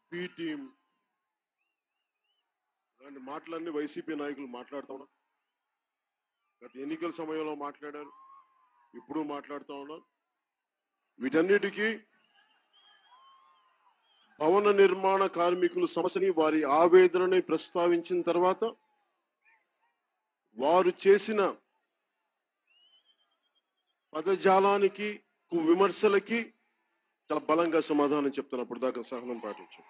B team ఇలాంటి మాటలన్నీ YCP నాయకులు మాట్లాడుతూ ఉన్నారు. గత ఎన్నికల సమయంలో మాట్లాడారు, ఇప్పుడు మాట్లాడుతూ ఉన్నారు. వీటన్నిటికీ భవన నిర్మాణ కార్మికుల సమస్యని, వారి ఆవేదనని ప్రస్తావించిన తర్వాత వారు చేసిన పదజాలానికి, విమర్శలకి చాలా బలంగా సమాధానం చెప్తున్నప్పుడు దాకా సహనం పాటించు.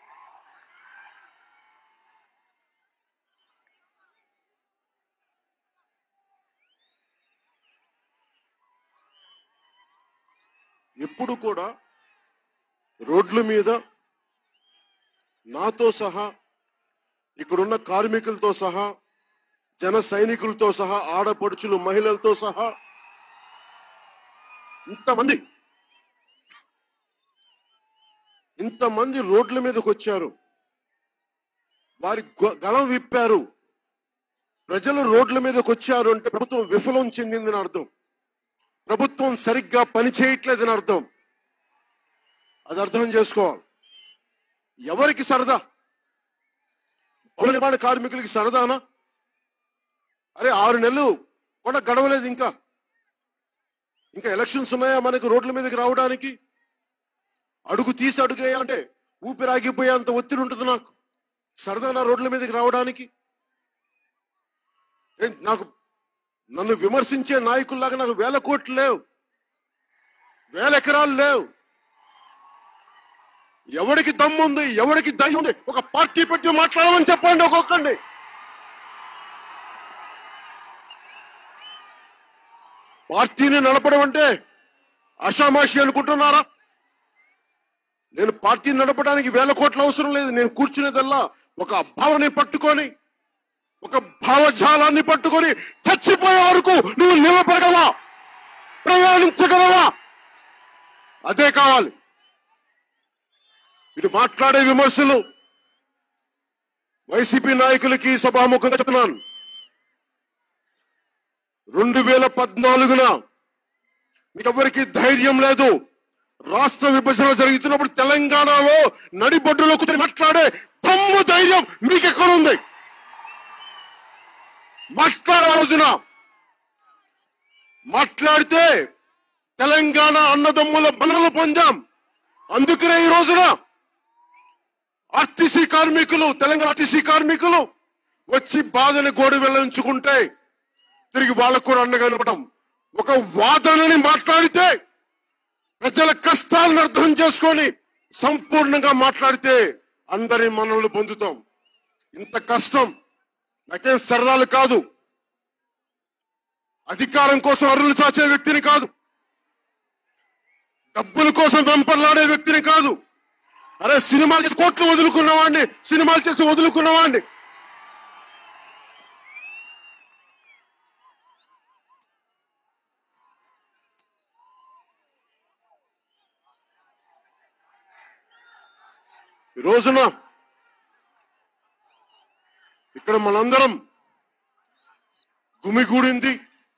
ఎప్పుడు కూడా రోడ్ల మీద నాతో సహా, ఇక్కడున్న కార్మికులతో సహా, జన సైనికులతో సహా, ఆడపడుచులు, మహిళలతో సహా ఇంతమంది రోడ్ల మీదకి వచ్చారు, వారి గళం విప్పారు. ప్రజలు రోడ్ల మీదకి వచ్చారు అంటే ప్రభుత్వం విఫలం చెందిందని అర్థం, ప్రభుత్వం సరిగ్గా పని చేయట్లేదని అర్థం. అది అర్థం చేసుకోవాలి. ఎవరికి సరదా? భవన నిర్మాణ కార్మికులకి సరదానా? అరే 6 నెలలు కూడా గడవలేదు, ఇంకా ఎలక్షన్స్ ఉన్నాయా మనకు రోడ్ల మీదకి రావడానికి? అడుగు తీసి అడుగేయాలంటే ఊపిరాగిపోయేంత ఒత్తిడి ఉంటుంది నాకు. సరదానా రోడ్ల మీదకి రావడానికి? నన్ను విమర్శించే నాయకుల్లాగా నాకు 1000 కోట్లు లేవు, 1000 ఎకరాలు లేవు. ఎవరికి దమ్ముంది, ఎవరికి ధైర్యం ఉంది ఒక పార్టీ పెట్టి మాట్లాడమని చెప్పండి ఒక్కొక్కడిని. పార్టీని నడపడం అంటే ఆషామాషి అనుకుంటున్నారా? నేను పార్టీని నడపడానికి 1000 కోట్లు అవసరం లేదు. నేను కూర్చునేదల్లా ఒక భావనని పట్టుకొని, ఒక భావజాలాన్ని పట్టుకొని చచ్చిపోయే వరకు నువ్వు నిలబడగలవా, ప్రయాణించగలవా? అదే కావాలి. ఇటు మాట్లాడే విమర్శలు వైసీపీ నాయకులకి సభాముఖంగా చెప్తున్నాను. 2014 మీకెవరికి ధైర్యం లేదు. రాష్ట్ర విభజన జరుగుతున్నప్పుడు తెలంగాణలో నడిబొడ్డులో కూర్చొని మాట్లాడే దమ్ము, ధైర్యం మీకెక్కడుంది? మాట్లాడే రోజున మాట్లాడితే తెలంగాణ అన్నదమ్ముల మనలు పొందాం. అందుకనే ఈ రోజున ఆర్టీసీ కార్మికులు, తెలంగాణ ఆర్టీసీ కార్మికులు వచ్చి బాధని గోడు వెళ్ళించుకుంటే తిరిగి వాళ్ళకు కూడా అండగా నిలబడటం. ఒక వాదనని మాట్లాడితే, ప్రజల కష్టాలను అర్థం చేసుకొని సంపూర్ణంగా మాట్లాడితే అందరి మనల్ని పొందుతాం. ఇంత కష్టం నాకేం సరదాలు కాదు. అధికారం కోసం అరులు చాచే వ్యక్తిని కాదు, డబ్బుల కోసం వెంపర్లాడే వ్యక్తిని కాదు. అరే సినిమాలు చేసి కోట్లు వదులుకున్నవాడిని, సినిమాలు చేసి వదులుకున్నవాడిని. ఈ రోజున ఇక్కడ మనందరం గుమిగూడింది,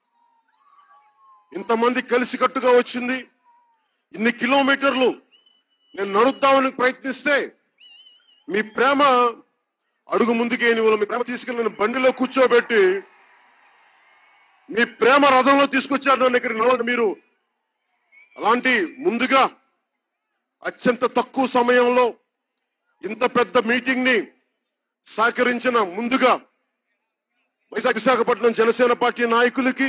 ఇంతమంది కలిసికట్టుగా వచ్చింది. ఇన్ని కిలోమీటర్లు నేను నడుద్దామని ప్రయత్నిస్తే మీ ప్రేమ అడుగు ముందుకేని, మీ ప్రేమ తీసుకెళ్ళి నన్ను బండిలో కూర్చోబెట్టి మీ ప్రేమ రథంలో తీసుకొచ్చారు నన్ను ఇక్కడ నడవండి మీరు. అలాంటి ముందుగా అత్యంత తక్కువ సమయంలో ఇంత పెద్ద మీటింగ్ ని సహకరించిన ముందుగా విశాఖపట్నం జనసేన పార్టీ నాయకులకి,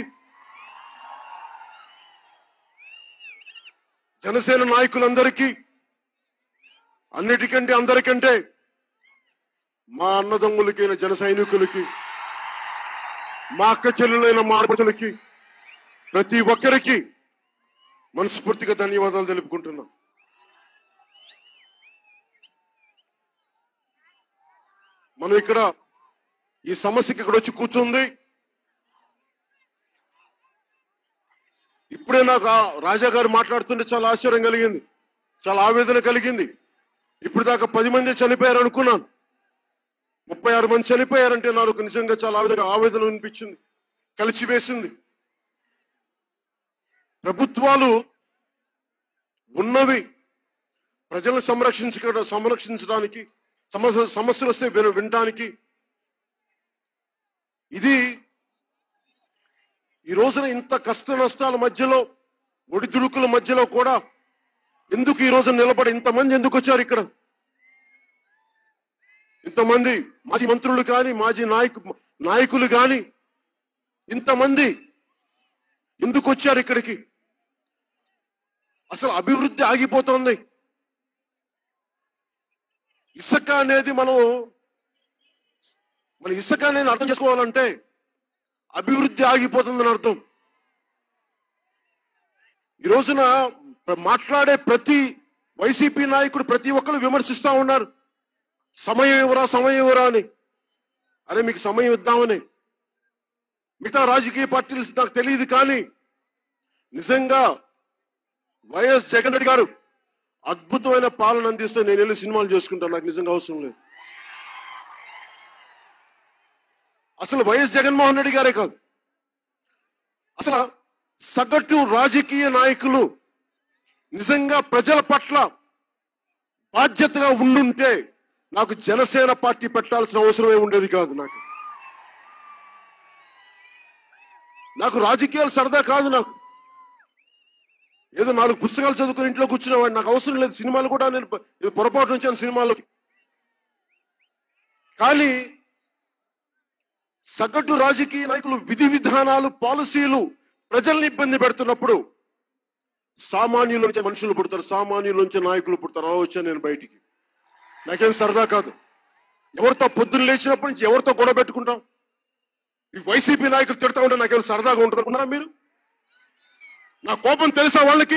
జనసేన నాయకులందరికీ, అన్నిటికంటే అందరికంటే మా అన్నదమ్ములకైన జన సైనికులకి, మా అక్క చెల్లెలైన మా ఆడపడుచులకి, ప్రతి ఒక్కరికి మనస్ఫూర్తిగా ధన్యవాదాలు తెలుపుకుంటున్నాం. మనం ఇక్కడ ఈ సమస్యకి ఇక్కడ వచ్చి కూర్చుంది. ఇప్పుడే నాకు రాజా గారు మాట్లాడుతుంటే చాలా ఆశ్చర్యం కలిగింది, చాలా ఆవేదన కలిగింది. ఇప్పుడు దాకా 10 మంది చనిపోయారు అనుకున్నాను, 36 మంది చనిపోయారంటే నాకు నిజంగా చాలా ఆవేదన అనిపించింది, కలిసివేసింది. ప్రభుత్వాలు ఉన్నవి ప్రజలను సంరక్షించడానికి, సమస్యలు వస్తే వినడానికి. ఇది ఈ రోజున ఇంత కష్ట నష్టాల మధ్యలో, ఒడిదుడుకుల మధ్యలో కూడా ఎందుకు ఈ రోజు నిలబడి ఇంతమంది ఎందుకు వచ్చారు ఇక్కడ? ఇంతమంది మాజీ మంత్రులు కానీ, మాజీ నాయకులు కానీ ఇంతమంది ఎందుకు వచ్చారు ఇక్కడికి? అసలు అభివృద్ధి ఆగిపోతుంది. ఇసుక అనేది మన ఇసుక అనేది అర్థం చేసుకోవాలంటే అభివృద్ధి ఆగిపోతుందని అర్థం. ఈ రోజున మాట్లాడే ప్రతి వైసీపీ నాయకుడు ప్రతి ఒక్కరు విమర్శిస్తా ఉన్నారు, సమయం ఇవ్వరా అని. అరే మీకు సమయం ఇద్దామని. మిగతా రాజకీయ పార్టీలు నాకు తెలియదు, కానీ నిజంగా వైఎస్ జగన్ రెడ్డి గారు అద్భుతమైన పాలన అందిస్తే నేను వెళ్ళి సినిమాలు చేసుకుంటాను, నాకు నిజంగా అవసరం లేదు. అసలు వైఎస్ జగన్మోహన్ రెడ్డి గారే కాదు, అసలు సగటు రాజకీయ నాయకులు నిజంగా ప్రజల పట్ల బాధ్యతగా ఉండుంటే నాకు జనసేన పార్టీ పెట్టాల్సిన అవసరమే ఉండేది కాదు. నాకు రాజకీయాలు సరదా కాదు. నాకు ఏదో 4 పుస్తకాలు చదువుకుని ఇంట్లో కూర్చునేవాడు, నాకు అవసరం లేదు. సినిమాలు కూడా నేను పొరపాటు నుంచాను సినిమాలోకి. కానీ సగటు రాజకీయ నాయకులు విధి విధానాలు, పాలసీలు ప్రజల్ని ఇబ్బంది పెడుతున్నప్పుడు సామాన్యుల నుంచి మనుషులు పుడతారు, సామాన్యుల నుంచి నాయకులు పుడతారు. అలా వచ్చాను నేను బయటికి. నాకేం సరదా కాదు. ఎవరితో పొద్దున్న లేచినప్పటి నుంచి ఎవరితో గొడవ పెట్టుకుంటాం? ఈ వైసీపీ నాయకులు తిడతా ఉంటే నాకేం సరదాగా ఉంటుంది అనుకున్నారా మీరు? నా కోపం తెలుసా వాళ్ళకి?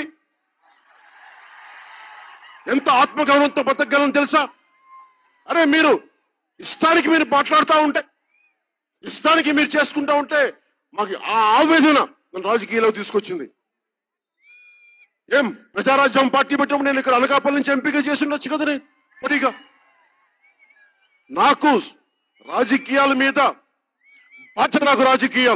ఎంత ఆత్మగౌరవంతో బతకగలను తెలుసా? అరే మీరు ఇష్టానికి మీరు మాట్లాడుతూ ఉంటే, ఇష్టానికి మీరు చేసుకుంటా ఉంటే మాకు ఆ ఆవేదన మన రాజకీయాల్లో తీసుకొచ్చింది. ఏం ప్రజారాజ్యం పార్టీ పెట్టినప్పుడు నేను ఇక్కడ అనకాపల్లి నుంచి ఎంపీగా చేసి ఉండొచ్చు కదా. నేను పొడిగా నాకు రాజకీయాల మీద బాధ్యత. నాకు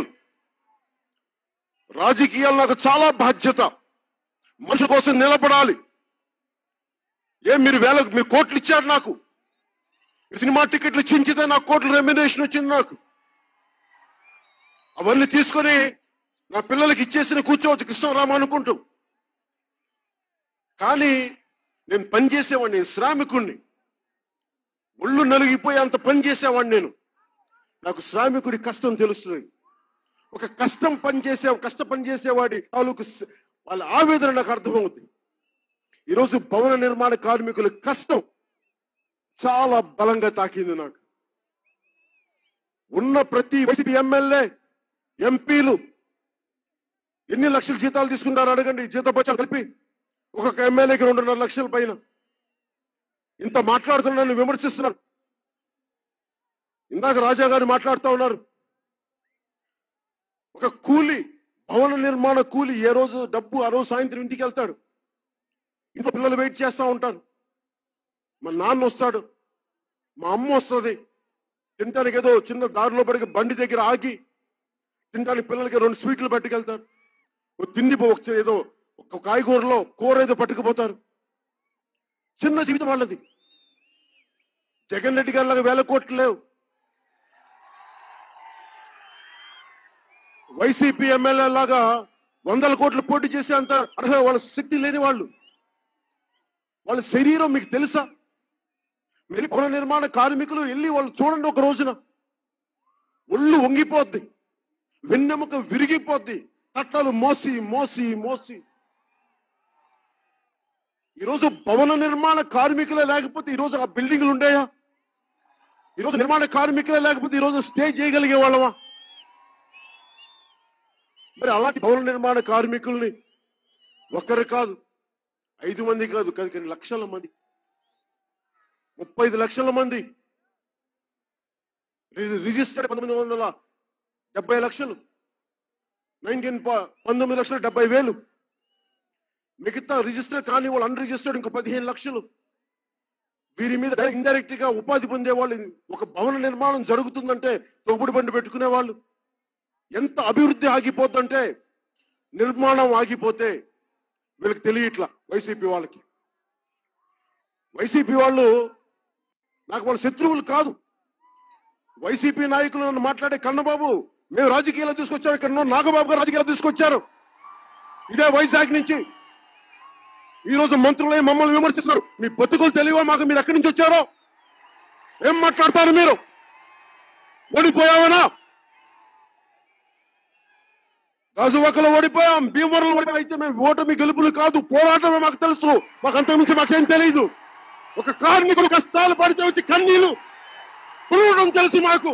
రాజకీయాలు నాకు చాలా బాధ్యత. మనుషుల కోసం నిలబడాలి. ఏం మీరు కోట్లు ఇచ్చారు నాకు, సినిమా టికెట్లు చించితే నాకు కోట్ల రెమ్యునరేషన్ వచ్చింది. నాకు అవన్నీ తీసుకొని నా పిల్లలకి ఇచ్చేసి కూర్చోవచ్చు కృష్ణరామ అనుకుంటూ. కానీ నేను పనిచేసేవాడిని, నేను శ్రామికుడిని. ఒళ్ళు నలిగిపోయి అంత పని చేసేవాడిని నేను. నాకు శ్రామికుడి కష్టం తెలుస్తుంది. ఒక కష్ట పని చేసేవాడి తాలూకు వాళ్ళ ఆవేదన నాకు అర్థమవుతుంది. ఈరోజు భవన నిర్మాణ కార్మికుల కష్టం చాలా బలంగా తాకింది నాకు. ఉన్న ప్రతి వైసీపీ ఎమ్మెల్యే, ఎంపీలు ఎన్ని లక్షల జీతాలు తీసుకుంటారు అడగండి. జీతపత్యాలు కలిపి ఒక్కొక్క ఎమ్మెల్యేకి 2.5 లక్షల పైన. ఇంత మాట్లాడుతున్నాను, విమర్శిస్తున్నారు. ఇందాక రాజా గారు మాట్లాడుతూ ఉన్నారు. ఒక కూలి, భవన నిర్మాణ కూలి ఏ రోజు డబ్బు ఆ రోజు సాయంత్రం ఇంటికి వెళ్తాడు. ఇంట్లో పిల్లలు వెయిట్ చేస్తూ ఉంటారు. మా నాన్న వస్తాడు, మా అమ్మ వస్తుంది. తినడానికి ఏదో చిన్న దారిలో పడికి బండి దగ్గర ఆగి తినడానికి పిల్లలకి 2 స్వీట్లు పట్టుకెళ్తారు. తిండి ఏదో ఒక కాయగూరలో కూర ఏదో పట్టుకుపోతారు. చిన్న జీవితం వాళ్ళది. జగన్ రెడ్డి గారి లాగా 1000 కోట్లు లేవు. వైసీపీ ఎమ్మెల్యే లాగా 100 కోట్లు పోటీ చేసే అంత అర్హత వాళ్ళ శక్తి లేని వాళ్ళు. వాళ్ళ శరీరం మీకు తెలుసా? మీరు భవన నిర్మాణ కార్మికులు వెళ్ళి వాళ్ళు చూడండి. ఒక రోజున ఒళ్ళు వంగిపోద్ది, వెన్నెముక విరిగిపోద్ది, తట్టలు మోసి మోసి మోసి. ఈరోజు భవన నిర్మాణ కార్మికులే లేకపోతే ఈరోజు ఆ బిల్డింగ్లు ఉండేయా? ఈరోజు నిర్మాణ కార్మికులే లేకపోతే ఈరోజు స్టే చేయగలిగే వాళ్ళమా? మరి అలాంటి భవన నిర్మాణ కార్మికుల్ని ఒక్కరు కాదు, 5 మంది కాదు, కానీ లక్షల మంది, 35 లక్షల మంది రిజిస్టర్డ్ 1970 లక్షలు, 19,70,000. మిగతా రిజిస్టర్ కాని వాళ్ళు అన్ రిజిస్టర్డ్ ఇంకో 15 లక్షలు. వీరి మీద ఇండైరెక్ట్ గా ఉపాధి పొందే వాళ్ళు. ఒక భవన నిర్మాణం జరుగుతుందంటే తోపుడు బండి పెట్టుకునే వాళ్ళు. ఎంత అభివృద్ధి ఆగిపోతుందంటే, నిర్మాణం ఆగిపోతే వీళ్ళకి తెలియట్లా. వైసీపీ వాళ్ళు నాకు వాళ్ళ శత్రువులు కాదు. వైసీపీ నాయకులు నన్ను మాట్లాడే, కన్నబాబు మేము రాజకీయాలు తీసుకొచ్చాం, ఇక్కడ నాగబాబు గారు రాజకీయాలు తీసుకొచ్చారు ఇదే వైజాగ్ నుంచి. ఈ రోజు మంత్రులే మమ్మల్ని విమర్శిస్తున్నారు. మీ బతుకులు తెలియవా మాకు? మీరు ఎక్కడి నుంచి వచ్చారో ఏం మాట్లాడతారు మీరు? ఓడిపోయావనా? గాజువాకలో ఓడిపోయాం, భీమవరంలో ఓడిపోయాం. అయితే మేము ఓటమి గెలుపులు కాదు, పోరాటమే మాకు తెలుసు. మాకు అంతకుమించి మాకేం తెలియదు. ఒక కార్మికుడు కష్టాలు పడితే వచ్చి కన్నీళ్లు పురవడం తెలుసు మాకు.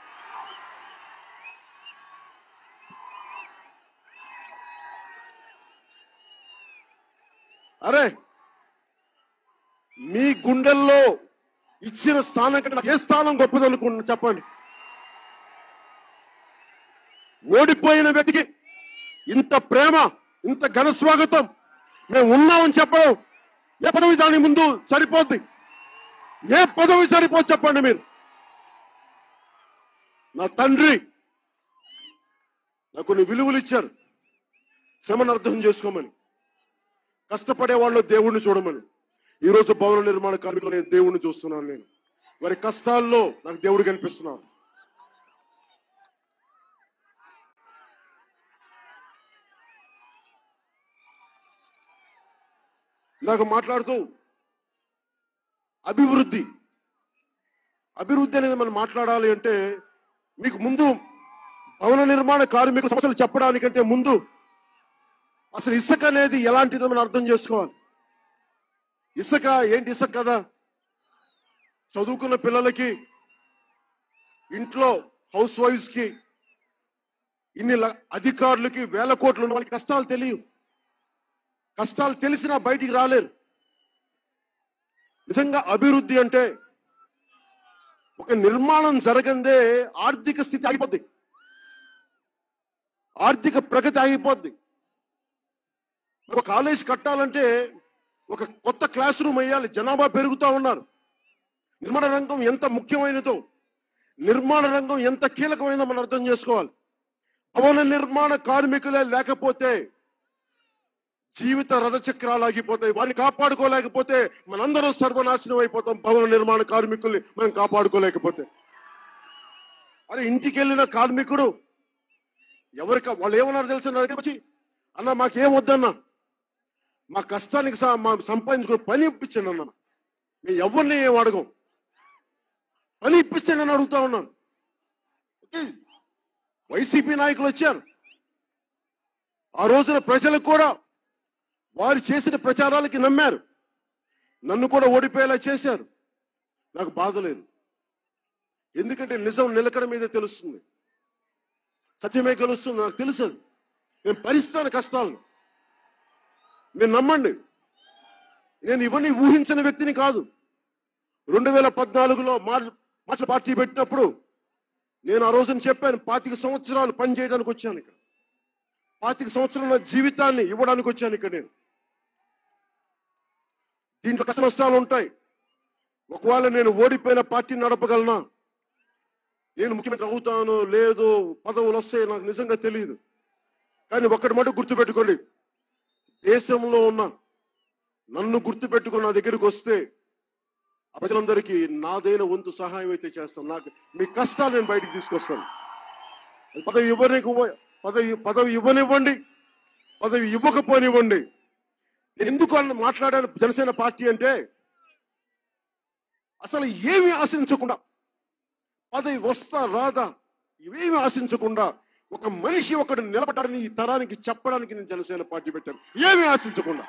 అరే, మీ గుండెల్లో ఇచ్చిన స్థానం కంటే ఏ స్థానం గొప్పదనుకుంటున్నా చెప్పండి. ఓడిపోయిన వ్యక్తికి ఇంత ప్రేమ, ఇంత ఘన స్వాగతం, మేము ఉన్నామని చెప్పడం ఏ పదవి దాని ముందు సరిపోద్ది? ఏ పదవి సరిపోద్ది చెప్పండి మీరు? నా తండ్రి నాకు కొన్ని విలువలు ఇచ్చారు. శ్రమను అర్థం చేసుకోమని, కష్టపడే వాళ్ళు దేవుణ్ణి చూడమని. ఈరోజు భవన నిర్మాణ కార్మికులు నేను దేవుణ్ణి చూస్తున్నాను. నేను వారి కష్టాల్లో నాకు దేవుడు కనిపిస్తున్నాను. నాకు మాట్లాడుతూ అభివృద్ధి అనేది మనం మాట్లాడాలి అంటే, మీకు ముందు భవన నిర్మాణ కార్మికుల సమస్యలు చెప్పడానికంటే ముందు అసలు ఇసుక అనేది ఎలాంటిదో మనం అర్థం చేసుకోవాలి. ఇసుక ఏంటి? ఇసుక కదా చదువుకున్న పిల్లలకి, ఇంట్లో హౌస్ వైఫ్స్ కి, ఇన్ని అధికారులకి, వేల కోట్లు ఉన్న వాళ్ళకి కష్టాలు తెలియవు. కష్టాలు తెలిసినా బయటికి రాలేరు. నిజంగా అభివృద్ధి అంటే ఒక నిర్మాణం జరగందే ఆర్థిక స్థితి ఆగిపోద్ది, ఆర్థిక ప్రగతి ఆగిపోద్ది. ఒక కాలేజ్ కట్టాలంటే ఒక కొత్త క్లాస్ రూమ్ వేయాలి, జనాభా పెరుగుతూ ఉన్నారు. నిర్మాణ రంగం ఎంత ముఖ్యమైనదో, నిర్మాణ రంగం ఎంత కీలకమైనదో మనం అర్థం చేసుకోవాలి. భవన నిర్మాణ కార్మికులే లేకపోతే జీవిత రథచక్రాలు ఆగిపోతాయి. వారిని కాపాడుకోలేకపోతే మనందరం సర్వనాశనం అయిపోతాం. భవన నిర్మాణ కార్మికుల్ని మనం కాపాడుకోలేకపోతే. అరే, ఇంటికి వెళ్ళిన కార్మికుడు ఎవరికి వాళ్ళు ఏమన్నారు తెలుసా? నా దగ్గర వచ్చి, అన్న మాకేం వద్దన్నా, మా కష్టానికి మా సంపాదించుకుని పని ఇప్పించండి అన్న. మేము ఎవరిని ఏం అడగం, పని ఇప్పించండి అని అడుగుతా ఉన్నాను. వైసీపీ నాయకులు వచ్చారు. ఆ రోజున ప్రజలకు కూడా వారు చేసిన ప్రచారాలకి నమ్మారు. నన్ను కూడా ఓడిపోయేలా చేశారు. నాకు బాధ లేదు, ఎందుకంటే నిజం నిలకడ మీదే తెలుస్తుంది, సత్యమే గెలుస్తుంది. నాకు తెలుసు, నేను భరిస్తాను కష్టాలను. మీరు నమ్మండి, నేను ఇవన్నీ ఊహించిన వ్యక్తిని కాదు. 2014లో మార్చి పార్టీ పెట్టినప్పుడు నేను ఆ రోజున చెప్పాను, 25 సంవత్సరాలు పని చేయడానికి వచ్చాను ఇక్కడ, 25 సంవత్సరాల నా జీవితాన్ని ఇవ్వడానికి వచ్చాను ఇక్కడ. నేను దీంట్లో కష్ట నష్టాలు ఉంటాయి. ఒకవేళ నేను ఓడిపోయిన పార్టీని నడపగలనా, నేను ముఖ్యమంత్రి అవుతాను లేదు, పదవులు వస్తాయి, నాకు నిజంగా తెలియదు. కానీ ఒక్కటి మటుకు గుర్తుపెట్టుకోండి, దేశంలో ఉన్న నన్ను గుర్తుపెట్టుకుని నా దగ్గరికి వస్తే ఆ ప్రజలందరికీ నాదైన వంతు సహాయం అయితే చేస్తాను. నాకు మీ కష్టాలు నేను బయటికి తీసుకొస్తాను. పదవి ఇవ్వనివ్వండి, పదవి ఇవ్వకపోనివ్వండి. నేను ఎందుకు మాట్లాడాను జనసేన పార్టీ అంటే, అసలు ఏమి ఆశించకుండా, పదవి వస్తా రాదా ఇవేమి ఆశించకుండా ఒక మనిషి ఒకడు నిలబడ్డాడని ఈ తరానికి చెప్పడానికి నేను జనసేన పార్టీ పెట్టాను. ఏమి ఆశించకుండా.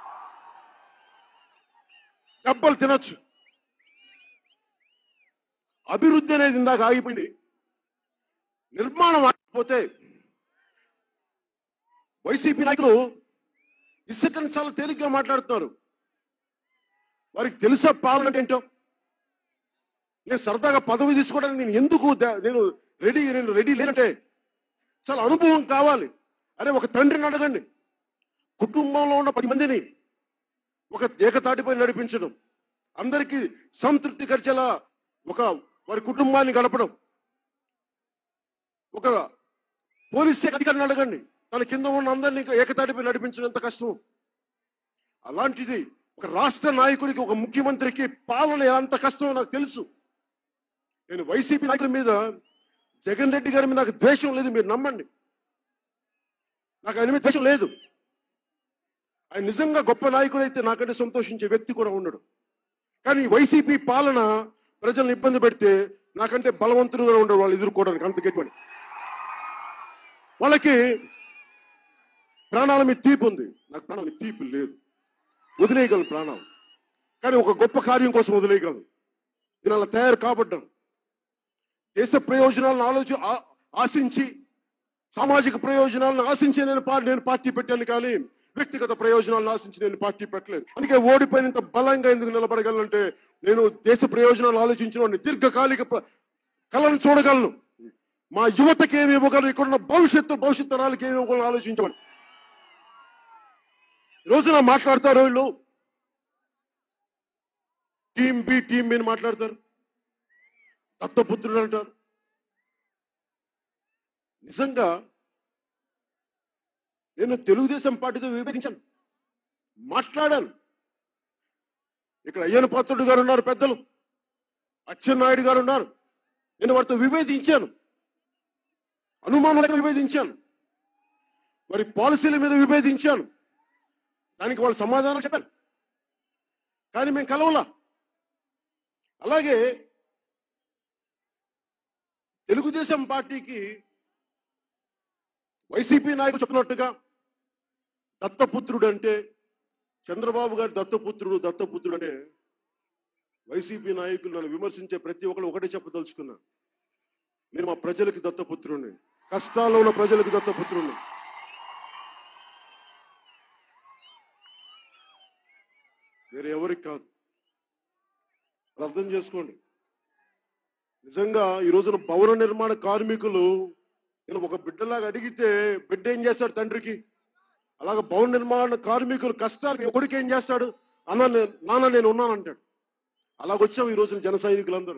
దెబ్బలు తినొచ్చు, అభివృద్ధి అనేది ఇందాక ఆగిపోయింది. నిర్మాణం ఆగిపోతే వైసీపీ నాయకులు ఇసుకని చాలా తేలిగ్గా మాట్లాడుతున్నారు. వారికి తెలుసా పాలన ఏంటో? నేను సరదాగా పదవి తీసుకోవడానికి నేను రెడీ లేనంటే చాలా అనుభవం కావాలి. అరే, ఒక తండ్రిని అడగండి, కుటుంబంలో ఉన్న 10 మందిని ఒక ఏకతాటిపై నడిపించడం, అందరికీ సంతృప్తి కలిచేలా వారి కుటుంబాన్ని గడపడం. ఒక పోలీస్ శాఖ అధికారిని అడగండి, తన కింద ఉన్న అందరినీ ఏకతాటిపై నడిపించడం ఎంత కష్టం. అలాంటిది ఒక రాష్ట్ర నాయకుడికి, ఒక ముఖ్యమంత్రికి పాలన ఎంత కష్టమో నాకు తెలుసు. నేను వైసీపీ నాయకుల మీద, జగన్ రెడ్డి గారి మీద నాకు ద్వేషం లేదు, మీరు నమ్మండి. నాకు ఆయన మీద ద్వేషం లేదు. ఆయన నిజంగా గొప్ప నాయకుడు అయితే నాకంటే సంతోషించే వ్యక్తి కూడా ఉండడు. కానీ వైసీపీ పాలన ప్రజలను ఇబ్బంది పెడితే నాకంటే బలవంతులుగా ఉండడు వాళ్ళు ఎదుర్కోవడానికి. అంత గట్టిపడి వాళ్ళకి ప్రాణాల మీద తీపి ఉంది, నాకు ప్రాణాల మీద తీపి లేదు. వదిలేయగలను ప్రాణాలు, కానీ ఒక గొప్ప కార్యం కోసం వదిలేయగలను. నేను అలా తయారు కాబడ్డాను. దేశ ప్రయోజనాలను ఆశించి, సామాజిక ప్రయోజనాలను ఆశించి నేను పార్టీ పెట్టాను, కానీ వ్యక్తిగత ప్రయోజనాలను ఆశించి నేను పార్టీ పెట్టలేదు. అందుకే ఓడిపోయినంత బలంగా ఎందుకు నిలబడగలనంటే నేను దేశ ప్రయోజనాలు ఆలోచించిన వాడిని, దీర్ఘకాలిక కళను చూడగలను. మా యువతకి ఏమి ఇవ్వగలను, ఇక్కడున్న భవిష్యత్ తరాలకి ఏమి ఇవ్వగలను ఆలోచించమని. రోజున మాట్లాడతారు వీళ్ళు, టీం బి టీం బి అని మాట్లాడతారు, దత్తపుత్రుడు అంటారు. నిజంగా నేను తెలుగుదేశం పార్టీతో విభేదించాను, మాట్లాడాను. ఇక్కడ అయ్యన పాత్రుడు గారు ఉన్నారు, పెద్దలు అచ్చెన్నాయుడు గారు ఉన్నారు. నేను వారితో విభేదించాను, అనుమానాలకు విభేదించాను, మరి పాలసీల మీద విభేదించాను. దానికి వాళ్ళు సమాధానం చెప్పారు, కానీ మేము కలవలా. అలాగే తెలుగుదేశం పార్టీకి వైసీపీ నాయకులు చెప్పినట్టుగా దత్తపుత్రుడు అంటే చంద్రబాబు గారి దత్తపుత్రుడు అంటే వైసీపీ నాయకులు నన్ను విమర్శించే ప్రతి ఒక్కరు ఒకటే చెప్పదలుచుకున్నా, నేను మా ప్రజలకి దత్తపుత్రుడిని, కష్టాల్లో ఉన్న ప్రజలకు దత్తపుత్రుడిని. వేరే ఎవరికి కాదు, అది అర్థం చేసుకోండి. నిజంగా ఈ రోజున భవన నిర్మాణ కార్మికులు, నేను ఒక బిడ్డలాగా అడిగితే బిడ్డ ఏం చేస్తాడు తండ్రికి, అలాగే భవన నిర్మాణ కార్మికులు కష్టాలు కొడుకు ఏం చేస్తాడు, నాన్న నేను ఉన్నానంటాడు. అలాగొచ్చాం ఈ రోజున జన సైనికులందరూ.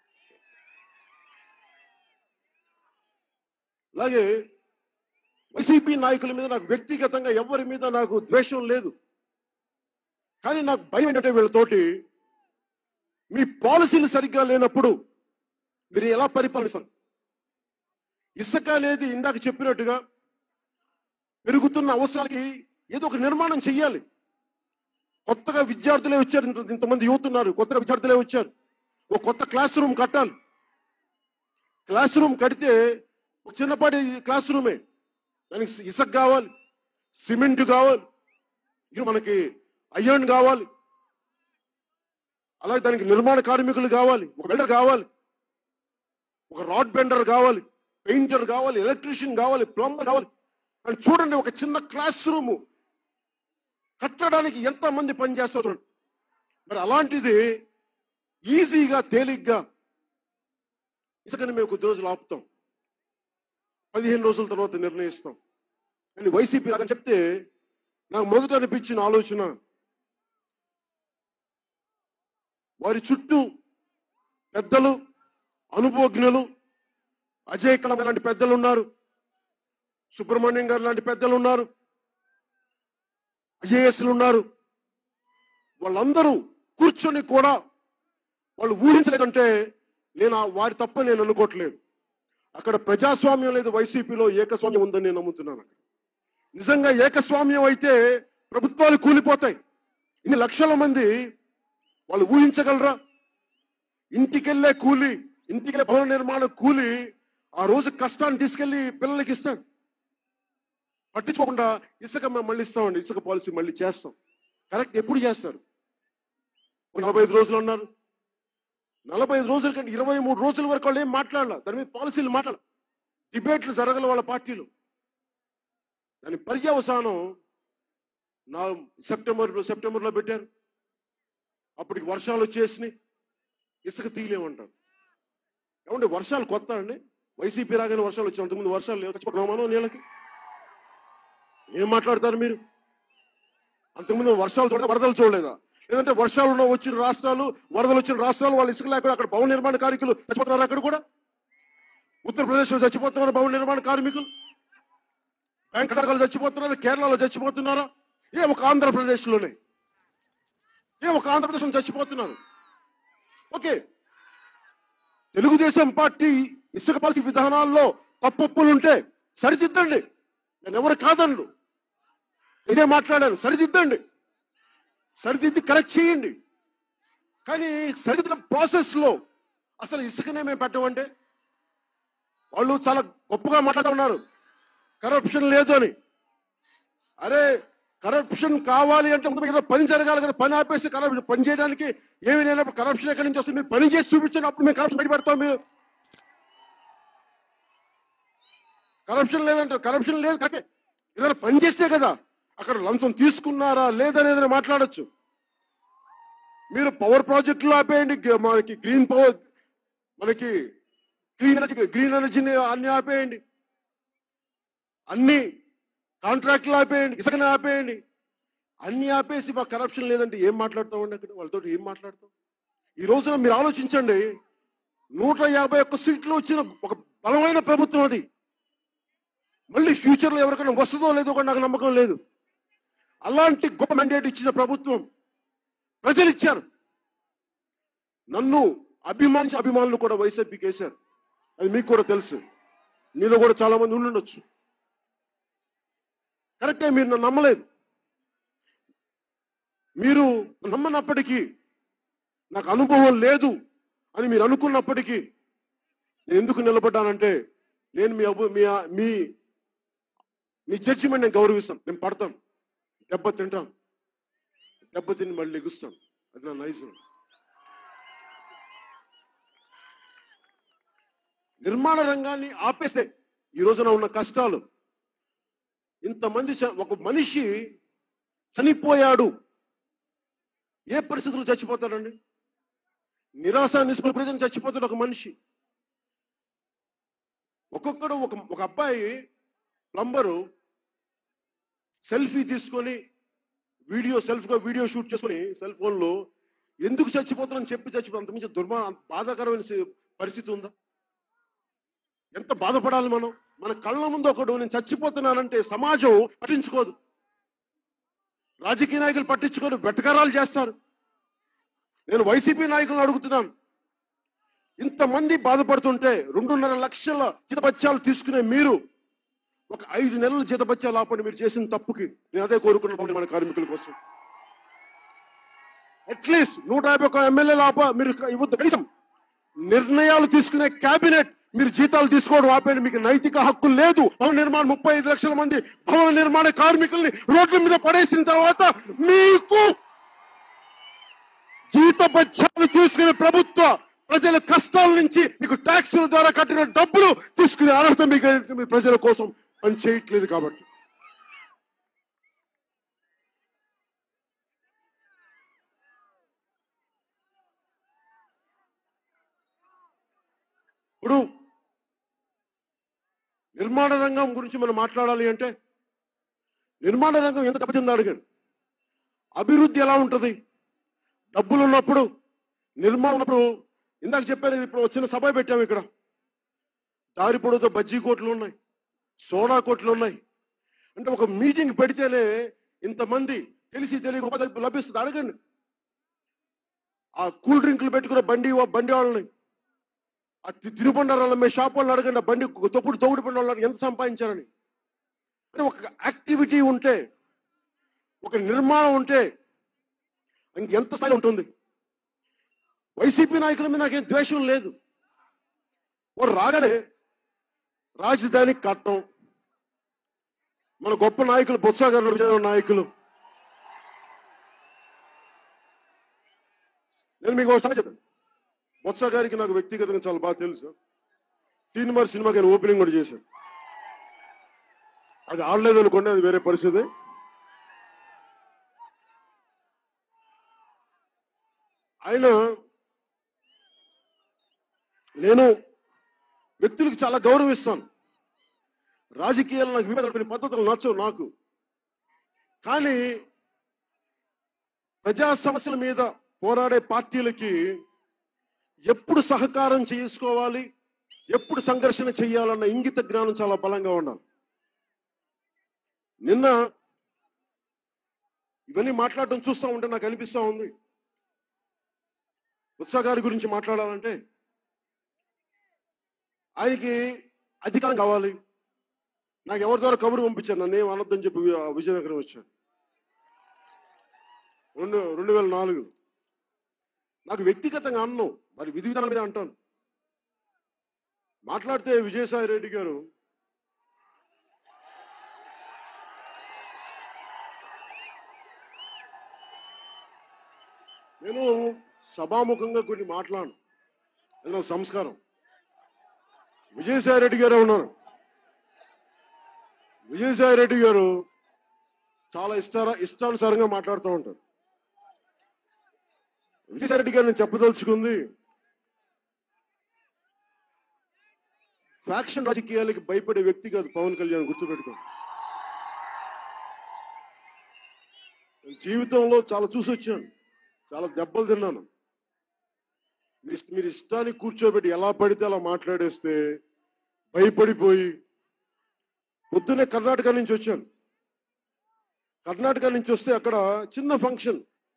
అలాగే వైసీపీ నాయకుల మీద నాకు వ్యక్తిగతంగా ఎవరి మీద నాకు ద్వేషం లేదు, కానీ నాకు భయం ఏంటంటే వీళ్ళతోటి మీ పాలసీలు సరిగ్గా లేనప్పుడు మీరు ఎలా పరిపాలిస్తారు. ఇసుక అనేది ఇందాక చెప్పినట్టుగా పెరుగుతున్న అవసరాలకి ఏదో ఒక నిర్మాణం చెయ్యాలి. కొత్తగా విద్యార్థులే వచ్చారు, ఇంతమంది యూత్ ఉన్నారు, కొత్తగా విద్యార్థులే వచ్చారు. ఒక కొత్త క్లాస్ రూమ్ కట్టాలి. క్లాస్ రూమ్ కడితే ఒక చిన్నపాటి క్లాస్ రూమే, దానికి ఇసుక కావాలి, సిమెంట్ కావాలి, ఇది మనకి ఐరన్ కావాలి, అలాగే దానికి నిర్మాణ కార్మికులు కావాలి, ఒక వెల్డర్ కావాలి, ఒక రాడ్ బెండర్ కావాలి, పెయింటర్ కావాలి, ఎలక్ట్రీషియన్ కావాలి, ప్లంబర్ కావాలి. అని చూడండి, ఒక చిన్న క్లాస్ రూమ్ కట్టడానికి ఎంతమంది పనిచేస్తారు చూడండి. మరి అలాంటిది ఈజీగా తేలిగ్గా ఇసుకని మేము కొద్ది రోజులు ఆపుతాం, 15 రోజుల తర్వాత నిర్ణయిస్తాం అని వైసీపీ అని చెప్తే నాకు మొదట అనిపించిన ఆలోచన, వారి చుట్టూ పెద్దలు, అనుభవజ్ఞులు, అజయ్ కలం లాంటి పెద్దలు ఉన్నారు, సుబ్రహ్మణ్యం గారు లాంటి పెద్దలు ఉన్నారు, ఐఏఎస్లు ఉన్నారు. వాళ్ళందరూ కూర్చొని కూడా వాళ్ళు ఊహించలేదంటే నేను వారి తప్ప నేను అనుకోవట్లేదు. అక్కడ ప్రజాస్వామ్యం లేదు, వైసీపీలో ఏకస్వామ్యం ఉందని నేను నమ్ముతున్నాను. అక్కడ నిజంగా ఏకస్వామ్యం అయితే ప్రభుత్వాలు కూలిపోతాయి. ఇన్ని లక్షల మంది వాళ్ళు ఊహించగలరా? ఇంటికెళ్ళే కూలి, ఇంటికెళ్ళే భవన నిర్మాణ కూలి ఆ రోజు కష్టాన్ని తీసుకెళ్లి పిల్లలకి ఇస్తాడు. పట్టించుకోకుండా ఇసుక మేము మళ్ళీ ఇస్తామండి, ఇసుక పాలసీ మళ్ళీ చేస్తాం. కరెక్ట్, ఎప్పుడు చేస్తారు? 45 రోజులు అన్నారు. 45 రోజుల కంటే 23 రోజుల వరకు వాళ్ళు ఏం మాట్లాడాల, దాని మీద పాలసీలు మాట్లాడాల, డిబేట్లు జరగల వాళ్ళ పార్టీలు. దాని పర్యవసానం సెప్టెంబర్లో పెట్టారు. అప్పటికి వర్షాలు వచ్చేసినాయి, ఇసుక తీయలేమంటారు. ఏమంటే వర్షాలు కొత్త అండి? వైసీపీ రాగానే వర్షాలు వచ్చాయి, అంతకుముందు వర్షాలు లేవు. నీళ్ళకి ఏం మాట్లాడతారు మీరు? అంతకుముందు వర్షాలు చూడ, వరదలు చూడలేదా? లేదంటే వర్షాలు వచ్చిన రాష్ట్రాలు, వరదలు వచ్చిన రాష్ట్రాలు వాళ్ళు ఇసుక లేకుండా అక్కడ భవన నిర్మాణ కార్మికులు చచ్చిపోతున్నారు. అక్కడ కూడా ఉత్తరప్రదేశ్లో చచ్చిపోతున్నారు భవన నిర్మాణ కార్మికులు, కర్ణాటకలో చచ్చిపోతున్నారు, కేరళలో చచ్చిపోతున్నారా? ఒక ఆంధ్రప్రదేశ్లోనే ఒక ఆంధ్రప్రదేశ్ చచ్చిపోతున్నారు. ఓకే, తెలుగుదేశం పార్టీ ఇసుక పాలసీ విధానాల్లో తప్పులుంటే సరిదిద్దండి, నేను ఎవరు కాదన్ను, ఇదే మాట్లాడాను. సరిదిద్దండి, సరిదిద్ది కరెక్ట్ చేయండి. కానీ సరిదిద్దిన ప్రాసెస్ లో అసలు ఇసుకనే మేము పెట్టమంటే వాళ్ళు చాలా గొప్పగా మాట్లాడుతూ ఉన్నారు, కరప్షన్ లేదు అని. అరే, కరప్షన్ కావాలి అంటే ఏదో పని జరగాలి కదా, పని ఆపేసి కరప్షన్ పని చేయడానికి ఏమి లేనప్పుడు కరప్షన్ ఎక్కడి నుంచి వస్తుంది? మీరు పని చేసి చూపించండి, అప్పుడు మేము కరప్షన్ బయట పెడతాం. మీరు కరప్షన్ లేదంటారు, కరప్షన్ లేదు కరెక్టే, ఏదైనా పని చేస్తే కదా అక్కడ లంచం తీసుకున్నారా లేదనేది మాట్లాడచ్చు. మీరు పవర్ ప్రాజెక్టులు ఆపేయండి, మనకి గ్రీన్ పవర్, మనకి గ్రీన్ ఎనర్జీని అన్ని ఆపేయండి, అన్ని కాంట్రాక్టులు ఆపేయండి, ఇసుకని ఆపేయండి. అన్ని ఆపేసి మాకు కరప్షన్ లేదంటే ఏం మాట్లాడతామండి? అక్కడ వాళ్ళతో ఏం మాట్లాడతాం? ఈ రోజున మీరు ఆలోచించండి, 151 సీట్లు వచ్చిన ఒక బలమైన ప్రభుత్వం అది. మళ్ళీ ఫ్యూచర్లో ఎవరికైనా వస్తుందో లేదో కూడా నాకు నమ్మకం లేదు. అలాంటి గొప్ప మ్యాండేట్ ఇచ్చిన ప్రభుత్వం ప్రజలు ఇచ్చారు. నన్ను అభిమానించిన అభిమానులు కూడా వైసీపీకి వేశారు, అది మీకు కూడా తెలుసు. మీలో కూడా చాలా మంది ఉండుండొచ్చు. కరెక్టే, మీరు నన్ను నమ్మలేదు. మీరు నమ్మనప్పటికీ, నాకు అనుభవం లేదు అని మీరు అనుకున్నప్పటికీ నేను ఎందుకు నిలబడ్డానంటే, నేను మీ జడ్జిమెంట్ నేను గౌరవిస్తాను. నేను పడతాను, దెబ్బతింటాను, దెబ్బతిని మళ్ళీ ఎగుస్తాను, అది నా నైజం. నిర్మాణ రంగాన్ని ఆపేస్తే ఈ రోజున ఉన్న కష్టాలు, ఇంతమంది ఒక మనిషి చనిపోయాడు, ఏ పరిస్థితుల్లో చచ్చిపోతాడండి? నిరాశ నిస్పృహ చచ్చిపోతాడు ఒక మనిషి. ఒక్కొక్కడు ఒక అబ్బాయి ప్లంబరు సెల్ఫీ తీసుకొని వీడియో షూట్ చేసుకొని సెల్ ఫోన్లో ఎందుకు చచ్చిపోతానని చెప్పి చచ్చిపోతాం. అంతమించి బాధాకరమైన పరిస్థితి ఉందా? ఎంత బాధపడాలి మనం? మన కళ్ళ ముందు ఒకడు నేను చచ్చిపోతున్నానంటే సమాజం పట్టించుకోదు, రాజకీయ నాయకులు పట్టించుకొని వెటకారాలు చేస్తారు. నేను వైసీపీ నాయకులను అడుగుతున్నాను, ఇంతమంది బాధపడుతుంటే 2.5 లక్షల జీతభత్యాలు తీసుకునే మీరు ఒక 5 నెలల జీతభత్యాలు ఆపండి. మీరు చేసిన తప్పుకి నేను అదే కోరుకున్నాను మన కార్మికుల కోసం. అట్లీస్ట్ 151 ఎమ్మెల్యేలు మీరు ఇవ్వద్దు. కనీసం నిర్ణయాలు తీసుకునే కేబినెట్ మీరు జీతాలు తీసుకోవడం ఆపేయండి. మీకు నైతిక హక్కు లేదు. భవన నిర్మాణం 35 లక్షల మంది భవన నిర్మాణ కార్మికుల్ని రోడ్ల మీద పడేసిన తర్వాత మీకు జీతభత్యాలు తీసుకునే ప్రభుత్వ ప్రజల కష్టాల నుంచి మీకు ట్యాక్సుల ద్వారా కట్టిన డబ్బులు తీసుకునే అర్హత మీకు ప్రజల కోసం పని చేయట్లేదు. కాబట్టి ఇప్పుడు నిర్మాణ రంగం గురించి మనం మాట్లాడాలి అంటే, నిర్మాణ రంగం ఎంత దెబ్బతిందో అడిగాను. అభివృద్ధి ఎలా ఉంటుంది? డబ్బులు ఉన్నప్పుడు, నిర్మాణం ఉన్నప్పుడు. ఇందాక చెప్పాను, ఇప్పుడు వచ్చిన సభ పెట్టాము ఇక్కడ. దారి పొడవుతో బజ్జీ కోట్లు ఉన్నాయి, సోడా కోట్లు ఉన్నాయి. అంటే ఒక మీటింగ్ పెడితేనే ఇంతమంది తెలిసి తెలియక లభిస్తుంది. అడగండి, ఆ కూల్ డ్రింకులు పెట్టుకున్న బండి వాళ్ళని, ఆ తినుబండారాల మీద షాప్ వాళ్ళని అడగండి, ఆ బండి తోపుడు బండి వాళ్ళని ఎంత సంపాదించారని. అంటే ఒక యాక్టివిటీ ఉంటే, ఒక నిర్మాణం ఉంటే ఇంకెంత స్థాయి ఉంటుంది. వైసీపీ నాయకుల మీద నాకేం ద్వేషం లేదు. వారు రాగానే రాజధాని కట్టం, మన గొప్ప నాయకులు బొత్స గారు నాయకులు. నేను మీకు ఒకసారి చెప్పాను, బొత్స గారికి నాకు వ్యక్తిగతంగా చాలా బాగా తెలుసు. తీన్మార్ సినిమాకి ఆయన ఓపెనింగ్ కూడా చేశాను. అది ఆడలేదు అనుకోండి, అది వేరే పరిస్థితి. నేను వ్యక్తులకు చాలా గౌరవిస్తాను. రాజకీయాలు నాకు వివిధ పద్ధతులు నచ్చవు నాకు. కానీ ప్రజా సమస్యల మీద పోరాడే పార్టీలకి ఎప్పుడు సహకారం చేసుకోవాలి, ఎప్పుడు సంఘర్షణ చేయాలన్న ఇంగిత జ్ఞానం చాలా బలంగా ఉండాలి. నిన్న ఇవన్నీ మాట్లాడటం చూస్తూ ఉంటే నాకు అనిపిస్తూ ఉంది, ఉత్సవ గారి గురించి మాట్లాడాలంటే ఆయనకి అధికారం కావాలి. నాకు ఎవరి ద్వారా కబురు పంపించాను, నన్ను ఏం అనొద్దని చెప్పి విజయనగరం వచ్చాను 2004. నాకు వ్యక్తిగతంగా అన్ను, మరి విధి విధానం మీద అంటాను. మాట్లాడితే విజయసాయి రెడ్డి గారు నేను సభాముఖంగా కొన్ని మాట్లాడను, అది నా సంస్కారం. విజయసాయి రెడ్డి గారు ఉన్నారు. విజయసాయి రెడ్డి గారు చాలా ఇష్టానుసారంగా మాట్లాడుతూ ఉంటారు. విజయసాయి రెడ్డి గారు నేను చెప్పదలుచుకుంది, ఫ్యాక్షన్ రాజకీయాలకి భయపడే వ్యక్తి కాదు పవన్ కళ్యాణ్, గుర్తుపెట్టుకోండి. జీవితంలో చాలా చూసి వచ్చాను, చాలా దెబ్బలు తిన్నాను. మీరు ఇష్టానికి కూర్చోబెట్టి ఎలా పడితే అలా మాట్లాడేస్తే భయపడిపోయి, పొద్దున్నే కర్ణాటక నుంచి వచ్చాను. కర్ణాటక నుంచి వస్తే అక్కడ చిన్న ఫంక్షన్,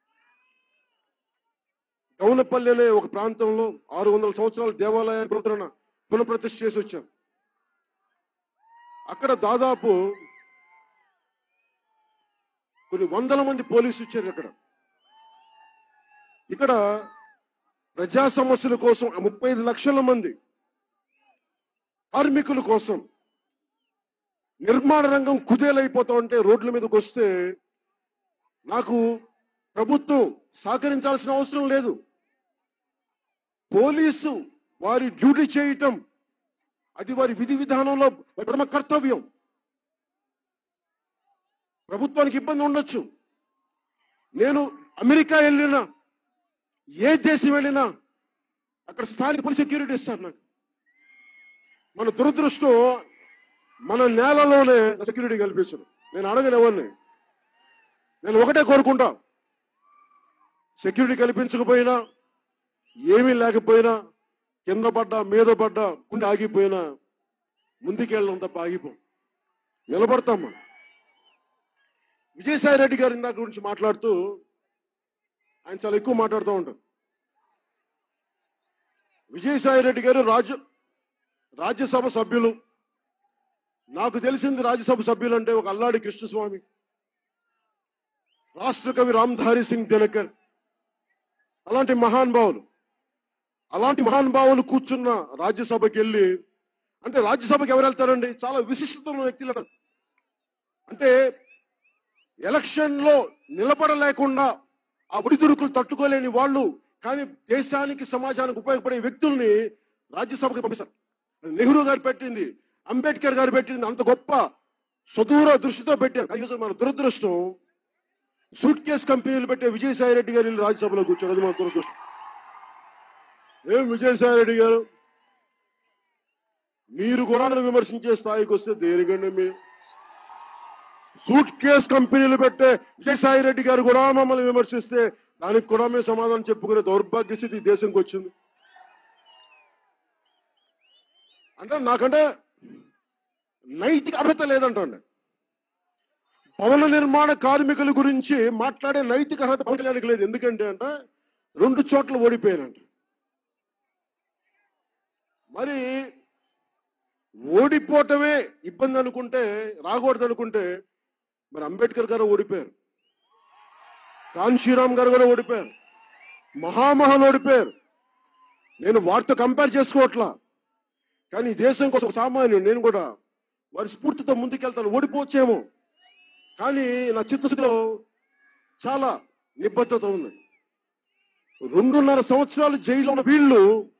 గౌనపల్లి అనే ఒక ప్రాంతంలో 600 సంవత్సరాల దేవాలయాన్ని పునఃప్రతిష్ఠ చేసి వచ్చాను. అక్కడ దాదాపు కొన్ని వందల మంది పోలీసులు వచ్చారు. ఇక్కడ ప్రజా సమస్యల కోసం 35 లక్షల మంది కార్మికుల కోసం నిర్మాణ రంగం కుదేలైపోతా ఉంటే రోడ్ల మీదకి వస్తే నాకు ప్రభుత్వం సహకరించాల్సిన అవసరం లేదు. పోలీసు వారి డ్యూటీ చేయటం అది వారి విధి విధానంలో ప్రథమ కర్తవ్యం. ప్రభుత్వానికి ఇబ్బంది ఉండొచ్చు. నేను అమెరికా వెళ్ళినా, ఏ దేశం వెళ్ళినా అక్కడ స్థానిక పోలీస్ సెక్యూరిటీ ఇస్తారు నాకు. మన దురదృష్టం మన నేలలోనే సెక్యూరిటీ కల్పించరు. నేను అడగను ఎవరిని, నేను ఒకటే కోరుకుంటా, సెక్యూరిటీ కల్పించకపోయినా, ఏమీ లేకపోయినా, కింద పడ్డా మీద పడ్డా గుండె ఆగిపోయినా ముందుకెళ్ళడం తప్ప ఆగిపోం, నిలబడతాం మనం. విజయసాయి రెడ్డి గారు ఇందాక గురించి మాట్లాడుతూ ఆయన చాలా ఎక్కువ మాట్లాడుతూ ఉంటారు. విజయసాయి రెడ్డి గారు రాజ్యసభ సభ్యులు. నాకు తెలిసింది రాజ్యసభ సభ్యులు అంటే ఒక అల్లాడి కృష్ణస్వామి, రాష్ట్ర కవి రామ్ధారి సింగ్ దినకర్, అలాంటి మహానుభావులు కూర్చున్న రాజ్యసభకి వెళ్ళి, అంటే రాజ్యసభకి ఎవరు వెళ్తారండి? చాలా విశిష్టత ఉన్న వ్యక్తులు వెళ్తారు. అంటే ఎలక్షన్లో నిలబడలేకుండా ఆ ఒడిదుడుకులు తట్టుకోలేని వాళ్ళు, కానీ దేశానికి సమాజానికి ఉపయోగపడే వ్యక్తుల్ని రాజ్యసభకి పంపిస్తారు. నెహ్రూ గారు పెట్టింది, అంబేద్కర్ గారు పెట్టింది, అంత గొప్ప సుదూర దృష్టితో పెట్టారు. మన దురదృష్టం సూట్ కేస్ కంపెనీలు పెట్టే విజయసాయి రెడ్డి గారు రాజ్యసభలో కూర్చోడు. అది మన దురదృష్టం. ఏం విజయసాయి రెడ్డి గారు, మీరు కూడా విమర్శించే స్థాయికి వస్తే దేనికండి? మీరు సూట్ కేస్ కంపెనీలు పెట్టే విజయసాయి రెడ్డి గారు కూడా మమ్మల్ని విమర్శిస్తే దానికి కూడా మేము సమాధానం చెప్పుకునే దౌర్భాగ్య స్థితి దేశంకి వచ్చింది. అంటే నాకంటే నైతిక అర్హత లేదంటండి. భవన నిర్మాణ కార్మికుల గురించి మాట్లాడే నైతిక అర్హత పవన్ కళ్యాణ్కి లేదు. ఎందుకంటే 2 చోట్ల ఓడిపోయానంట. మరి ఓడిపోవటమే ఇబ్బంది అనుకుంటే, రాకూడదు అనుకుంటే, మరి అంబేద్కర్ గారు ఓడిపోయారు, కాన్షీరామ్ గారు కూడా ఓడిపోయారు, మహామహులు ఓడిపోయారు. నేను వారితో కంపేర్ చేసుకోవట్లా, కానీ దేశం కోసం సామాన్యుడు నేను కూడా వారి స్ఫూర్తితో ముందుకెళ్తాను. ఓడిపోవచ్చేమో, కానీ నా చిత్తశుద్ధిలో చాలా నిబద్ధత ఉంది. 2.5 సంవత్సరాలు జైల్లో ఉన్న వీళ్ళు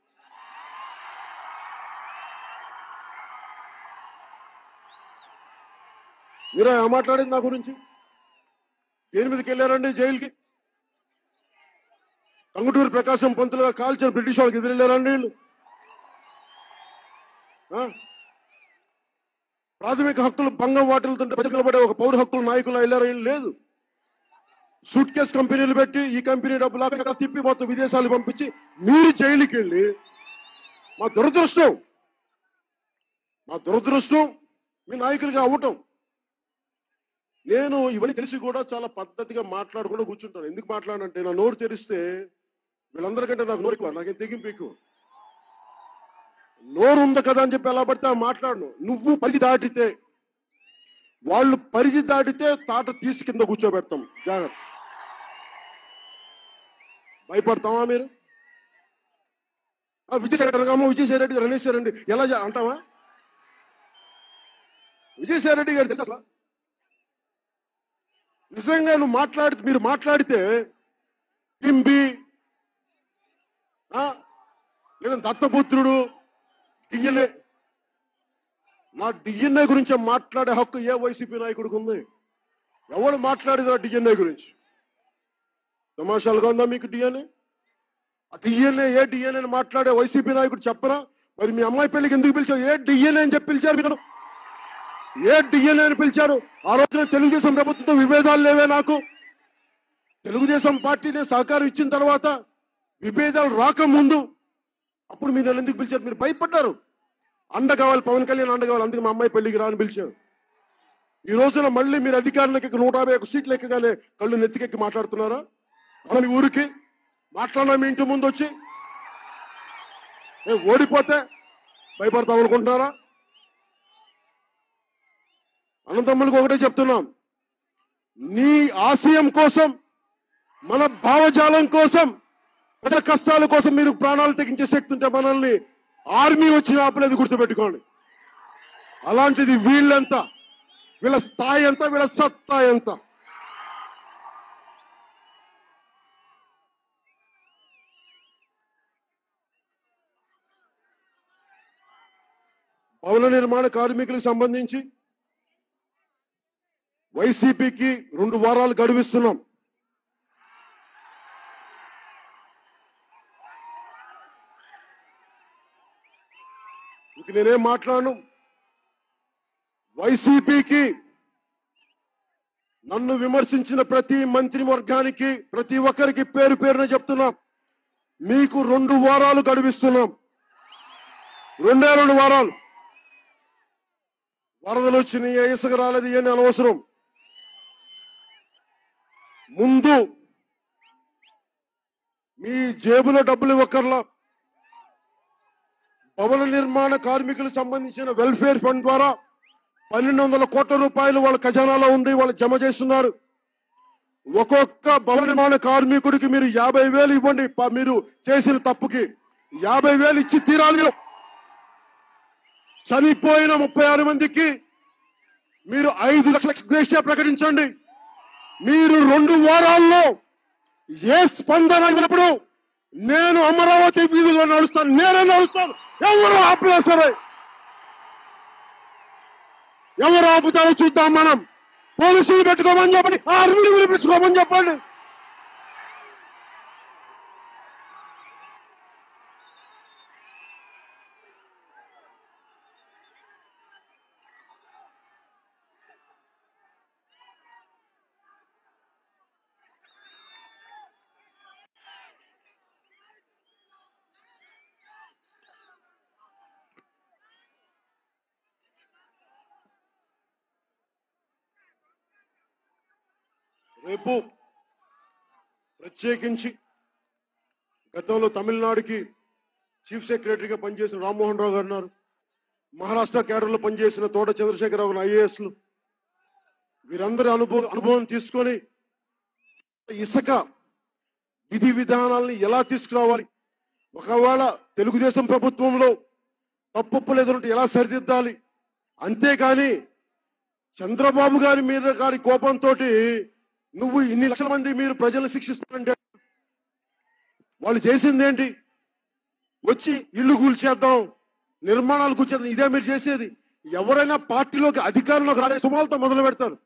మీరా మాట్లాడింది నా గురించి? దేని మీదకి వెళ్ళారండి జైలుకి? టంగుటూరి ప్రకాశం పంతులుగా కాల్చిన బ్రిటిష్ వాళ్ళకి ఎదురెళ్ళారండి వీళ్ళు? ప్రాథమిక హక్కులు భంగం వాటిల్తుంటే ప్రజలు నిలబడే ఒక పౌర హక్కుల నాయకులు వెళ్ళారు వీళ్ళు? లేదు. సూట్ కేస్ కంపెనీలు పెట్టి ఈ కంపెనీ డబ్బులు అక్కడ తిప్పి మొత్తం విదేశాలు పంపించి మీరు జైలుకి వెళ్ళి, మా దురదృష్టం మీ నాయకులుగా అవ్వటం. నేను ఇవన్నీ తెలిసి కూడా చాలా పద్ధతిగా మాట్లాడకుండా కూర్చుంటాను. ఎందుకు మాట్లాడంటే, నా నోరు తెరిస్తే వీళ్ళందరికంటే నాకు నోరు ఎక్కువ, నాకేం తెగింపు ఎక్కువ. నోరు ఉంది కదా అని చెప్పి ఎలా పడితే మాట్లాడను. నువ్వు పరిధి దాటితే, వాళ్ళు పరిధి దాటితే తాట తీసి కింద కూర్చోబెడతాం. జాగ్రత్త. భయపడతావా మీరు? విజయసాయి రెడ్డి గారు అనేసారండి ఎలా అంటావా? విజయసాయి రెడ్డి గారు తెలుసా? నిజంగా నువ్వు మీరు మాట్లాడితే టింబి లేదా దత్తపుత్రుడు డిఎన్ఏ, నా డిఎన్ఏ గురించి మాట్లాడే హక్కు ఏ వైసీపీ నాయకుడికి ఉంది? ఎవరు మాట్లాడేదా డిఎన్ఏ గురించి? తమాషాలుగా ఉందా మీకు డిఎన్ఏ? డిఎన్ఏ ఏ డిఎన్ఏ మాట్లాడే వైసీపీ నాయకుడు చెప్పరా? మరి మీ అమ్మాయి పెళ్లికి ఎందుకు పిలిచావు? ఏ డిఎన్ఏ అని చెప్పి పిలిచారు మీరు? ఏ డిఎన్ఏ అని పిలిచారు? ఆ రోజున తెలుగుదేశం ప్రభుత్వంతో విభేదాలు లేవే నాకు? తెలుగుదేశం పార్టీని సహకారం ఇచ్చిన తర్వాత విభేదాలు రాకముందు అప్పుడు మీరు నన్ను ఎందుకు పిలిచారు? మీరు భయపడ్డారు. అండ కావాలి, పవన్ కళ్యాణ్ అండ కావాలి, అందుకే మా అమ్మాయి పెళ్లికి రాని పిలిచారు. ఈ రోజున మళ్ళీ మీరు అధికారులకి 151 సీట్లు ఎక్కగానే కళ్ళు నెత్తికెక్కి మాట్లాడుతున్నారా? మీ ఊరికి మాట్లాడినా మీ ఇంటి ముందు వచ్చి ఓడిపోతే భయపడతాం అనుకుంటున్నారా? అన్నదమ్ములకు ఒకటే చెప్తున్నాం, నీ ఆశయం కోసం, మన భావజాలం కోసం, ప్రజల కష్టాల కోసం మీరు ప్రాణాలు తెగించే శక్తి ఉంటే మనల్ని ఆర్మీ వచ్చి ఆపలేదు, గుర్తుపెట్టుకోండి. అలాంటిది వీళ్ళంతా, వీళ్ళ స్థాయి ఎంత, వీళ్ళ సత్తా ఎంత. భవన నిర్మాణ కార్మికులకు సంబంధించి వైసీపీకి 2 వారాలు గడువిస్తున్నాం. ఇంక నేనేం మాట్లాడను. వైసీపీకి నన్ను విమర్శించిన ప్రతి మంత్రి వర్గానికి, ప్రతి ఒక్కరికి పేరు పేరున చెప్తున్నాం, మీకు 2 వారాలు గడువిస్తున్నాం. 2 వారాలు. వరదలు వచ్చినాయి, ఇసుక రాలేదు, ఇవన్నీ అనవసరం. ముందు మీ జేబులో డబ్బులు ఇవ్వకర్లా. భవన నిర్మాణ కార్మికులకు సంబంధించిన వెల్ఫేర్ ఫండ్ ద్వారా 1200 కోట్ల రూపాయలు వాళ్ళ ఖజానాలో ఉంది, వాళ్ళు జమ చేస్తున్నారు. ఒక్కొక్క భవన నిర్మాణ కార్మికుడికి మీరు 50,000 ఇవ్వండి. మీరు చేసిన తప్పుకి 50,000 ఇచ్చి తీరాలి. చనిపోయిన 36 మందికి మీరు 5 లక్షల గ్రేషియా ప్రకటించండి. మీరు 2 వారాల్లో ఏ స్పందన అయినప్పుడు నేను అమరావతి వీధిలో నడుస్తాను, నేనే నడుస్తాను. ఎవరు ఆపినా సరే, ఎవరు ఆపుతారో చూద్దాం. మనం పోలీసులు పెట్టుకోమని చెప్పండి, ఆర్మీని పిలిపించుకోమని చెప్పండి. రేపు ప్రత్యేకించి గతంలో తమిళనాడుకి చీఫ్ సెక్రటరీగా పనిచేసిన రామ్మోహన్ రావు గారు ఉన్నారు, మహారాష్ట్ర కేడర్లో పనిచేసిన తోట చంద్రశేఖరరావు గారు ఐఏఎస్లు, వీరందరి అనుభవం తీసుకొని ఇసుక విధి విధానాలని ఎలా తీసుకురావాలి, ఒకవేళ తెలుగుదేశం ప్రభుత్వంలో తప్పులు ఎదురుంటే ఎలా సరిదిద్దాలి. అంతేకాని చంద్రబాబు గారి మీద గారి కోపంతో నువ్వు ఇన్ని లక్షల మంది మీరు ప్రజలను శిక్షిస్తారంటే వాళ్ళు చేసింది ఏంటి? వచ్చి ఇల్లు కూల్చేద్దాం, నిర్మాణాలు కూల్చేద్దాం, ఇదే మీరు చేసేది. ఎవరైనా పార్టీలోకి అధికారంలోకి రాలే సుమాలతో మొదలు పెడతారు.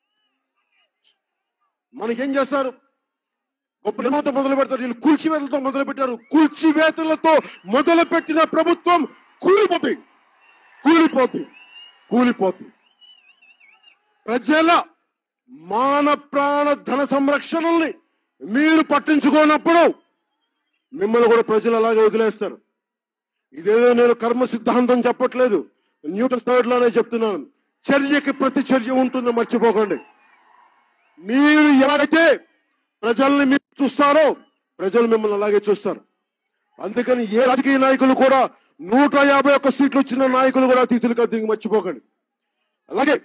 మనకేం చేస్తారు? గొప్ప నిర్మాణంతో మొదలు పెడతారు. వీళ్ళు కూల్చివేతలతో మొదలు పెట్టారు. కూల్చివేతలతో మొదలు పెట్టిన ప్రభుత్వం కూలిపోతుంది, కూలిపోతుంది, కూలిపోతుంది. ప్రజల మాన ప్రాణ ధన సంరక్షణల్ని మీరు పట్టించుకోనప్పుడు మిమ్మల్ని కూడా ప్రజలు అలాగే వదిలేస్తారు. ఇదేదో నేను కర్మ సిద్ధాంతం చెప్పట్లేదు, న్యూటన్ థర్డ్ లానే చెప్తున్నాను. చర్యకి ప్రతి చర్య ఉంటుంది, మర్చిపోకండి. మీరు ఎలాగైతే ప్రజల్ని మీరు చూస్తారో ప్రజలు మిమ్మల్ని అలాగే చూస్తారు. అందుకని ఏ రాజకీయ నాయకులు కూడా 151 సీట్లు వచ్చిన నాయకులు కూడా అతిథులు కద్దికి మర్చిపోకండి. అలాగే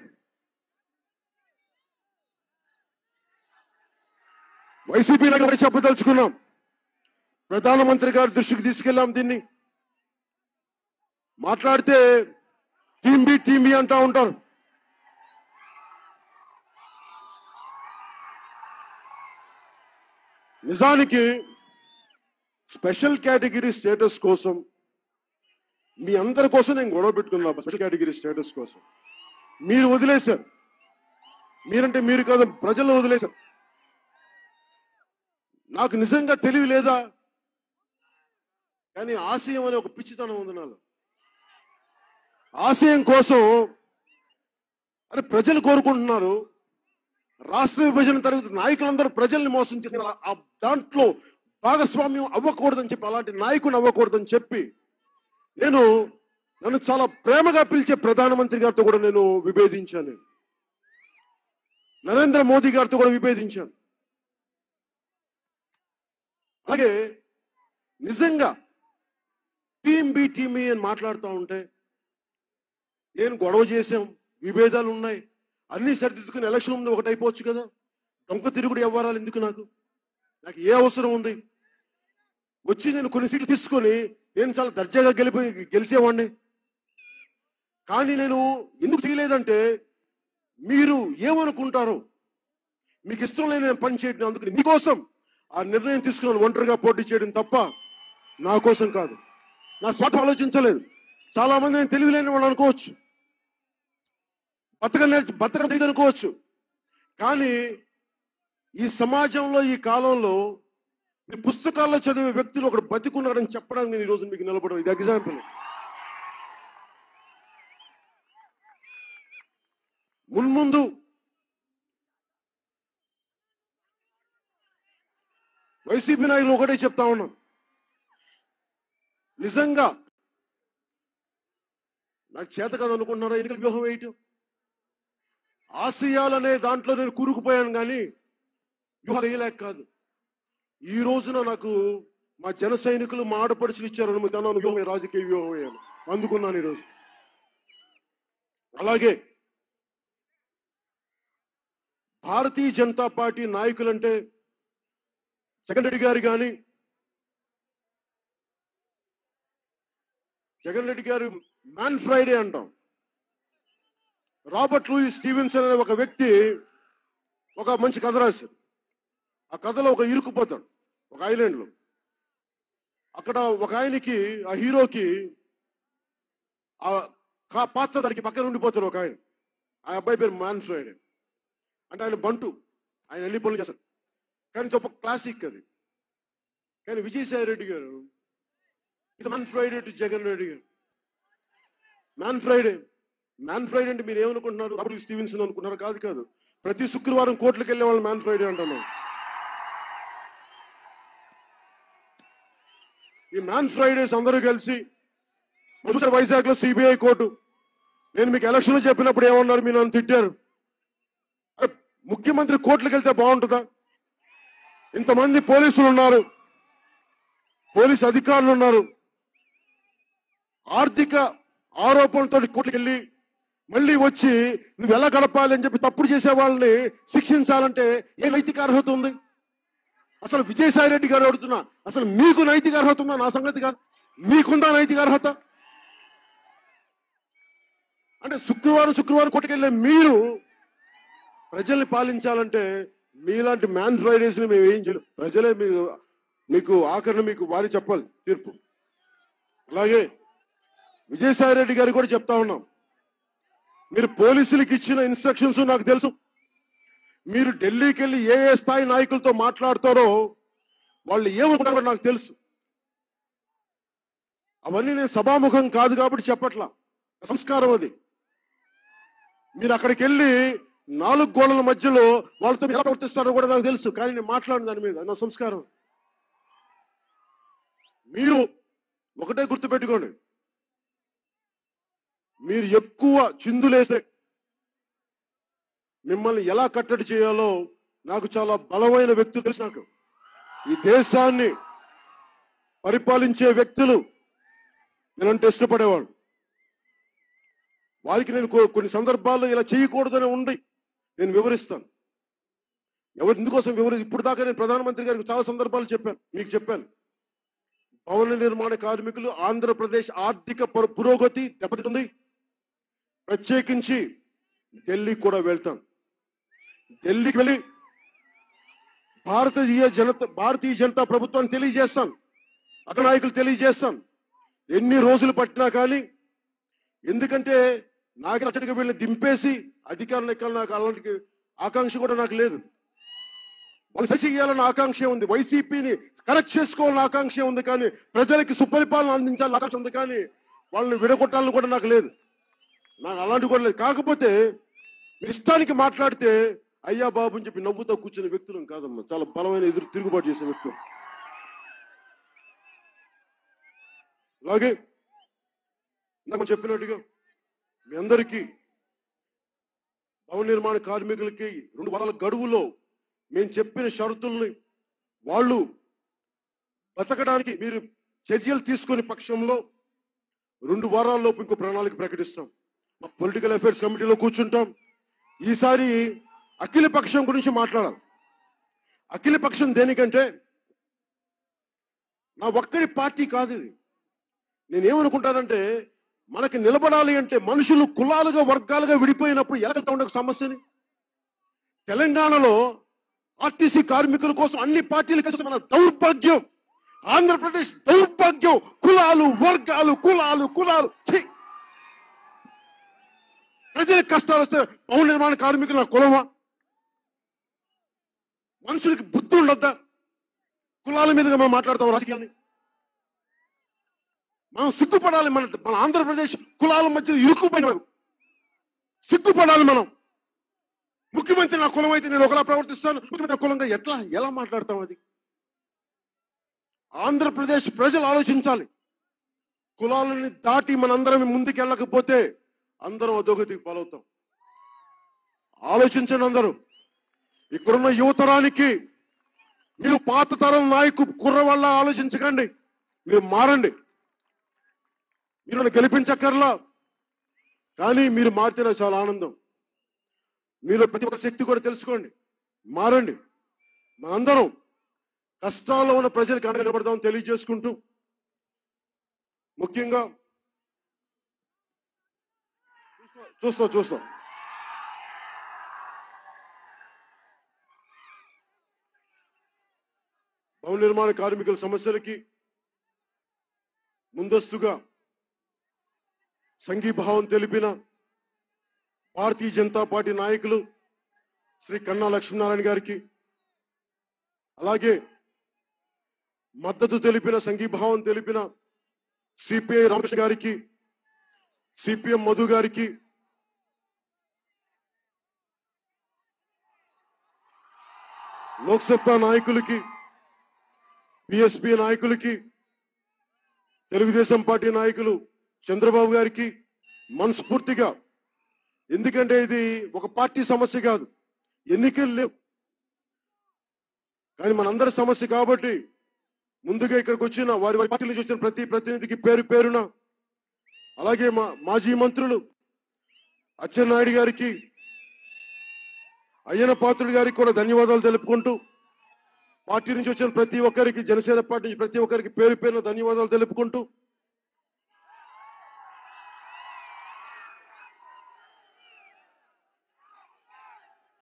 వైసీపీ నాయకులు చెప్పదలుచుకున్నాం, ప్రధానమంత్రి గారి దృష్టికి తీసుకెళ్ళాం. దీన్ని మాట్లాడితే టీం బి అంటా ఉంటారు. నిజానికి స్పెషల్ కేటగిరీ స్టేటస్ కోసం మీ అందరి కోసం నేను గొడవ పెట్టుకున్నా. స్పెషల్ కేటగిరీ స్టేటస్ కోసం మీరు వదిలేశారు. మీరంటే మీరు కాదు, ప్రజలు వదిలేశారు. నాకు నిజంగా తెలివి లేదా, కానీ ఆశయం అనే ఒక పిచ్చితనం ఉంది నాలో. ఆశయం కోసం అరే ప్రజలు కోరుకుంటున్నారు. రాష్ట్ర విభజన తరగతి నాయకులందరూ ప్రజల్ని మోసం చేసిన ఆ దాంట్లో భాగస్వామ్యం అవ్వకూడదని చెప్పి, అలాంటి నాయకుని అవ్వకూడదని చెప్పి నన్ను చాలా ప్రేమగా పిలిచే ప్రధానమంత్రి గారితో కూడా నేను విభేదించాను. నరేంద్ర మోదీ గారితో కూడా విభేదించాను. అలాగే నిజంగా టీం బి అని మాట్లాడుతూ ఉంటే నేను గొడవ చేశాం, విభేదాలు ఉన్నాయి, అన్ని సరిదిద్దుకుని ఎలక్షన్ ముందు ఒకటి అయిపోవచ్చు కదా. దొంగ తిరుగుడు వ్యవహారాలు ఎందుకు? నాకు ఏ అవసరం ఉంది? వచ్చి నేను కొన్ని సీట్లు తీసుకొని నేను చాలా దర్జాగా గెలిచేవాడిని. కానీ నేను ఎందుకు చేయలేదంటే మీరు ఏమనుకుంటారో, మీకు ఇష్టం లేని పని చేయడం. అందుకని మీకోసం ఆ నిర్ణయం తీసుకున్నాను, ఒంటరిగా పోటీ చేయడం తప్ప నా కోసం కాదు. నా స్వార్థం ఆలోచించలేదు. చాలా మంది నేను తెలివిలేని వాళ్ళు అనుకోవచ్చు, బతకడం తెలియదు అనుకోవచ్చు. కానీ ఈ సమాజంలో ఈ కాలంలో మీ పుస్తకాల్లో చదివే వ్యక్తులు ఒకడు బతికున్నాడని చెప్పడానికి నేను ఈరోజు మీకు నిలబడడం ఇది ఎగ్జాంపుల్. మున్ముందు వైసీపీ నాయకులు ఒకటే చెప్తా ఉన్నాం, నిజంగా నాకు చేత కాదు అనుకుంటున్నారా ఎన్నికల వ్యూహం వేయటం? ఆశయాలనే దాంట్లో నేను కూరుకుపోయాను, కానీ వ్యూహం వేయలేక కాదు. ఈ రోజున నాకు మా జన సైనికులు మా ఆడపడుచులు ఇచ్చారు, వ్యూహం రాజకీయ వ్యూహం వేయాలి, అందుకున్నాను ఈరోజు. అలాగే భారతీయ జనతా పార్టీ నాయకులంటే జగన్ రెడ్డి గారు కానీ, జగన్ రెడ్డి గారు మ్యాన్ ఫ్రైడే అంటాం. రాబర్ట్ లూయిస్ స్టీవెన్సన్ అనే ఒక వ్యక్తి ఒక మంచి కథ రాశారు. ఆ కథలో ఒక ఇరుక్కుపోతాడు ఒక ఐలాండ్లో. అక్కడ ఒక ఆయనకి, ఆ హీరోకి ఆ పాత్ర దానికి పక్కన ఉండిపోతాడు ఒక ఆయన. ఆ అబ్బాయి పేరు మ్యాన్ ఫ్రైడే. అంటే ఆయన బంటు, ఆయన అన్ని పనులు చేస్తారు. కానీ ఒక క్లాసిక్ అది. కానీ విజయసాయి రెడ్డి గారు it's man Friday to Jagan Reddy గారు. మ్యాన్ ఫ్రైడే అంటే మీరు ఏమనుకుంటున్నారు? రాబర్ట్ స్టీవెన్సన్ అనుకుంటున్నారు? కాదు. ప్రతి శుక్రవారం కోర్టులకు వెళ్ళే వాళ్ళు మ్యాన్ ఫ్రైడే అంటున్నాం. ఈ మ్యాన్ ఫ్రైడేస్ అందరూ కలిసి చూసారు వైజాగ్ లో సిబిఐ కోర్టు. నేను మీకు ఎలక్షన్ చెప్పినప్పుడు ఏమన్నారు? మీరు నన్ను తిట్టారు. ముఖ్యమంత్రి కోర్టులకు వెళ్తే బాగుంటుందా? ఇంతమంది పోలీసులు ఉన్నారు, పోలీసు అధికారులు ఉన్నారు. ఆర్థిక ఆరోపణలతో కోర్టుకు వెళ్ళి మళ్ళీ వచ్చి నువ్వు ఎలా గడపాలి అని చెప్పి తప్పుడు చేసే వాళ్ళని శిక్షించాలంటే ఏ నైతిక అర్హత ఉంది? అసలు విజయసాయి రెడ్డి గారు అడుగుతున్నా, అసలు మీకు నైతిక అర్హత ఉందా? నా సంగతి కాదు, మీకుందా నైతిక అర్హత? అంటే శుక్రవారం కోర్టుకెళ్ళే మీరు ప్రజల్ని పాలించాలంటే మీలాంటి మ్యాన్ ఫ్రైడేస్ ని మేము ఏం చేయలేం. ప్రజలే మీకు ఆఖరిని మీకు వారి చెప్పాలి తీర్పు. అలాగే విజయసాయి రెడ్డి గారికి కూడా చెప్తా ఉన్నాం, మీరు పోలీసులకు ఇచ్చిన ఇన్స్ట్రక్షన్స్ నాకు తెలుసు. మీరు ఢిల్లీకి వెళ్ళి ఏ స్థాయి నాయకులతో మాట్లాడతారో వాళ్ళు ఏమనుకుంటారో నాకు తెలుసు. అవన్నీ నేను సభాముఖం కాదు కాబట్టి చెప్పట్లా, సంస్కారం అది. మీరు అక్కడికి వెళ్ళి 4 గోడల మధ్యలో వాళ్ళతో ఎలా ప్రవర్తిస్తారో కూడా నాకు తెలుసు, కానీ నేను మాట్లాడిన దాని మీద నా సంస్కారం. మీరు ఒకటే గుర్తుపెట్టుకోండి, మీరు ఎక్కువ చిందులేసే మిమ్మల్ని ఎలా కట్టడి చేయాలో నాకు చాలా బలమైన వ్యక్తులు తెలుసు. నాకు ఈ దేశాన్ని పరిపాలించే వ్యక్తులు నేనంటే ఇష్టపడేవాళ్ళు. వారికి నేను కొన్ని సందర్భాల్లో ఇలా చేయకూడదని ఉండి నేను వివరిస్తాను. ఎందుకోసం ఇప్పుడు దాకా నేను ప్రధానమంత్రి గారికి చాలా సందర్భాలు చెప్పాను, మీకు చెప్పాను. భవన నిర్మాణ కార్మికులు ఆంధ్రప్రదేశ్ ఆర్థిక పురోగతి దెబ్బతింటుంది. ప్రత్యేకించి ఢిల్లీకి కూడా వెళ్తాను. ఢిల్లీకి వెళ్ళి భారతీయ జనతా ప్రభుత్వాన్ని తెలియజేస్తాను, అక్కడ నాయకులు తెలియజేస్తాను. ఎన్ని రోజులు పట్టినా కానీ, ఎందుకంటే నాకు అచ్చడిగా వీళ్ళని దింపేసి అధికారులు ఎక్కాలి, నాకు అలాంటి ఆకాంక్ష కూడా నాకు లేదు. వాళ్ళు సరి చేయాలన్న ఆకాంక్ష ఉంది, వైసీపీని కరెక్ట్ చేసుకోవాలన్న ఆకాంక్ష ఉంది, కానీ ప్రజలకి సుపరిపాలన అందించాలని ఆకాంక్ష ఉంది, కానీ వాళ్ళని విడగొట్టాలని కూడా నాకు లేదు. నాకు అలాంటి కూడా లేదు. కాకపోతే మీరు ఇష్టానికి మాట్లాడితే అయ్యా బాబు అని చెప్పి నవ్వుతో కూర్చునే వ్యక్తులు కాదమ్మా, చాలా బలమైన తిరుగుబాటు చేసే వ్యక్తులు. అలాగే నాకు చెప్పినట్టుగా మీ అందరికీ భవన నిర్మాణ కార్మికులకి 2 వారాల గడువులో మేము చెప్పిన షరతుల్ని వాళ్ళు బతకడానికి మీరు చర్యలు తీసుకునే పక్షంలో 2 వారాల్లోపు ఇంకో ప్రణాళిక ప్రకటిస్తాం. మా పొలిటికల్ అఫైర్స్ కమిటీలో కూర్చుంటాం. ఈసారి అఖిల పక్షం గురించి మాట్లాడాలి. అఖిల పక్షం దేనికంటే నా ఒక్కడి పార్టీ కాదు ఇది. నేనేమనుకుంటానంటే మనకి నిలబడాలి అంటే మనుషులు కులాలుగా వర్గాలుగా విడిపోయినప్పుడు ఎలా ఉండక సమస్యని తెలంగాణలో ఆర్టీసీ కార్మికుల కోసం అన్ని పార్టీలు కలిసి మన దౌర్భాగ్యం, ఆంధ్రప్రదేశ్ దౌర్భాగ్యం. కులాలు వర్గాలు కులాలు కులాలు ప్రజలకు కష్టాలు వస్తే భవన నిర్మాణ కార్మికుల కులమా? మనుషులకి బుద్ధి ఉండొద్దా? కులాల మీదుగా మనం మాట్లాడతాం రాజకీయాన్ని. మనం సిగ్గుపడాలి. మన ఆంధ్రప్రదేశ్ కులాల మధ్య ఇరుక్కుపోయిన సిగ్గుపడాలి మనం. ముఖ్యమంత్రి నా కులం అయితే నేను ఒకలా ప్రవర్తిస్తాను, ముఖ్యమంత్రి కులంగా ఎలా మాట్లాడతాం? అది ఆంధ్రప్రదేశ్ ప్రజలు ఆలోచించాలి. కులాలని దాటి మనందరం ముందుకు వెళ్ళకపోతే అందరం అధోగతికి పాలవుతాం. ఆలోచించండి అందరూ. ఇక్కడున్న యువతరానికి మీరు పాత తరం కుర్రవాళ్ళ ఆలోచించకండి, మీరు మారండి. మీరు గెలిపించక్కర్లా, కానీ మీరు మారితేనే చాలా ఆనందం. మీరు ప్రతి ఒక్క శక్తి కూడా తెలుసుకోండి, మారండి. మనందరం కష్టాల్లో ఉన్న ప్రజలకు అండగా నిలబడదామని తెలియజేసుకుంటూ, ముఖ్యంగా చూస్తాం భవన నిర్మాణ కార్మికుల సమస్యలకి ముందస్తుగా సంఘీభావం తెలిపిన భారతీయ జనతా పార్టీ నాయకులు శ్రీ కన్నా లక్ష్మీనారాయణ గారికి, అలాగే మద్దతు తెలిపిన సంఘీభావం తెలిపిన సిపిఐ రామకృష్ణ గారికి, సిపిఎం మధు గారికి, లోక్సత్తా నాయకులకి, బిఎస్పీ నాయకులకి, తెలుగుదేశం పార్టీ నాయకులు చంద్రబాబు గారికి మనస్ఫూర్తిగా, ఎందుకంటే ఇది ఒక పార్టీ సమస్య కాదు, ఎన్నికలు లేవు, కానీ మనందరి సమస్య కాబట్టి ముందుగా ఇక్కడికి వచ్చిన వారి పార్టీ నుంచి వచ్చిన ప్రతి ప్రతినిధికి పేరు పేరున, అలాగే మాజీ మంత్రులు అచ్చెన్నాయుడు గారికి, అయ్యన పాత్రుడు గారికి కూడా ధన్యవాదాలు తెలుపుకుంటూ, పార్టీ నుంచి వచ్చిన ప్రతి ఒక్కరికి, జనసేన పార్టీ నుంచి ప్రతి ఒక్కరికి పేరు పేరున ధన్యవాదాలు తెలుపుకుంటూ,